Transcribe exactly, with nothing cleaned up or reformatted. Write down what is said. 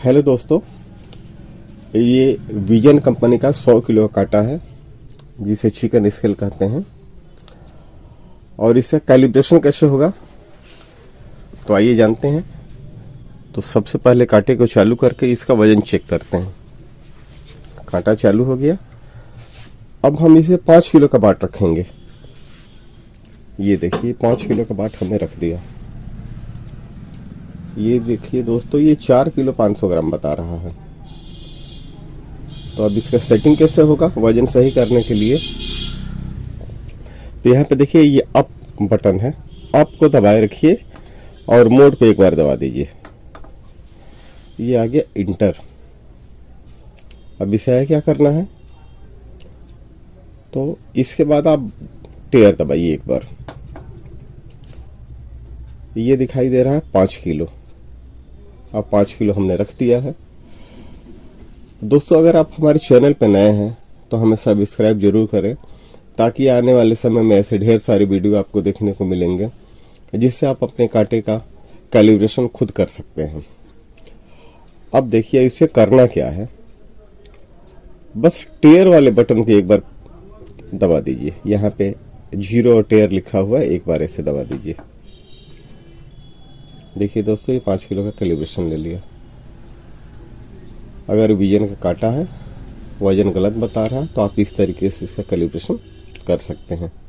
Hello दोस्तों, ये vision company का सौ किलो का कांटा है जिसे चिकन स्केल कहते हैं। और इससे कैलिब्रेशन कैसे होगा तो आइए जानते हैं। तो सबसे पहले कांटे को चालू करके इसका वजन चेक करते हैं। कांटा चालू हो गया। अब हम इसे पाँच किलो का बाट रखेंगे। ये देखिए पाँच किलो का बाट हमने रख दिया। ये देखिए दोस्तों, ये चार किलो पाँच सौ ग्राम बता रहा है। तो अब इसका सेटिंग कैसे होगा वजन सही करने के लिए? तो यहाँ पे देखिए ये अप बटन है, अप को दबाए रखिए और मोड को एक बार दबा दीजिए। ये आ गया इंटर। अब इसे क्या करना है, तो इसके बाद आप टेयर दबाइए एक बार। ये दिखाई दे रहा है पाँच किलो। अब पाँच किलो हमने रख दिया है। दोस्तों, अगर आप हमारे चैनल पर नए हैं तो हमें सब्सक्राइब जरूर करें, ताकि आने वाले समय में ऐसे ढेर सारे वीडियो आपको देखने को मिलेंगे जिससे आप अपने कांटे का कैलिब्रेशन खुद कर सकते हैं। अब देखिए इसे करना क्या है, बस टेयर वाले बटन को एक बार दबा दीजिए। यहाँ पे जीरो और टेयर लिखा हुआ है, एक बार ऐसे दबा दीजिए। देखिए दोस्तों, ये पाँच किलो का कैलिब्रेशन ले लिया। अगर विजन का कांटा है, वजन गलत बता रहा है, तो आप इस तरीके से इसका कैलिब्रेशन कर सकते हैं।